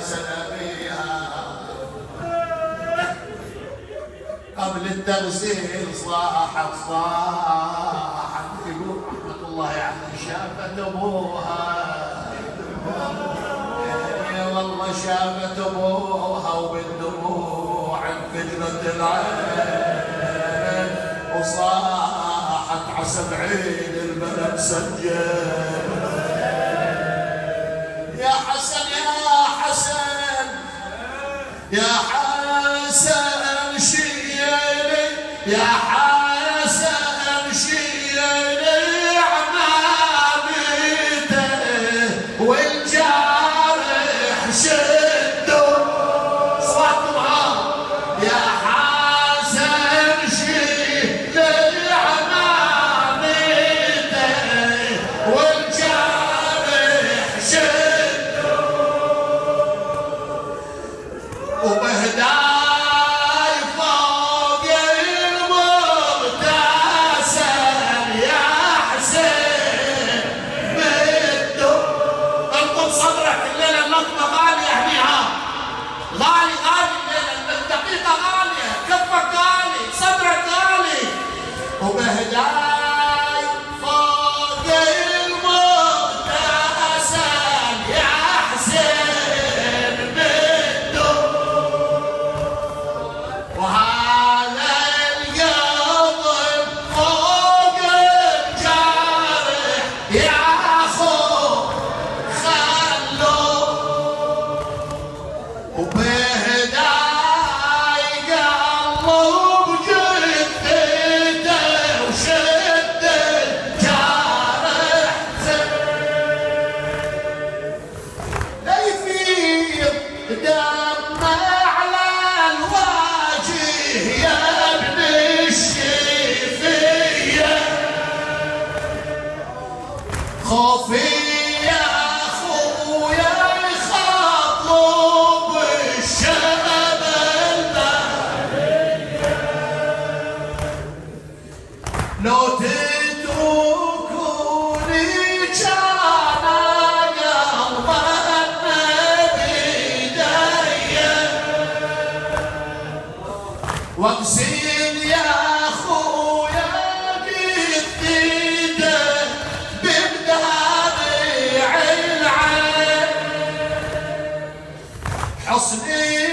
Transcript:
سنة بيها قبل التغسيل صاحت يقول رحمة الله عليه شافت أبوها والله شافت أبوها وبالدموع انفجرت العين وصاحت عسب عين البلد سجل يا حسن يا حسن يا حسن شيلي يا حسن شيلي عمامته والجارح شدوا صوتوا معاه يا حسن شيلي عمامته والجارح شدوا وبهداي فوق المغتسل يا حسين مدوا انقض صدرك الليله اللقمه غاليه هنيها غالي الليله الدقيقه غاليه كفك غالي صدرك غالي وبهداي فوق المغتسل يا حسين مدوا وهذا القلب فوق الجارح يا اخو خلوه وبهداي قلب جثته وشد الجارح لا يفيض دمه على الوجه يا ابن الشفيه خوفي يا اخويا يخاطب الشباب لو تتركوني كان قلبنا بيديا واقسم يا اخويا جثيته بمدامع العين حصني